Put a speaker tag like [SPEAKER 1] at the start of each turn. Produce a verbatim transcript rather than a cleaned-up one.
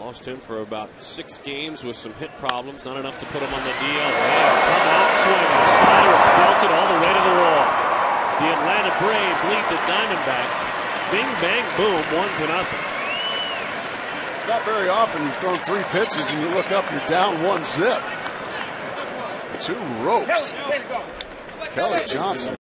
[SPEAKER 1] Lost him for about six games with some hit problems. Not enough to put him on the D L. And come out swinging. Slider, it's belted all the way to the wall. The Atlanta Braves lead the Diamondbacks. Bing, bang, boom, one to nothing.
[SPEAKER 2] Not very often you've thrown three pitches and you look up, you're down one zip. Two ropes. Kelly Johnson.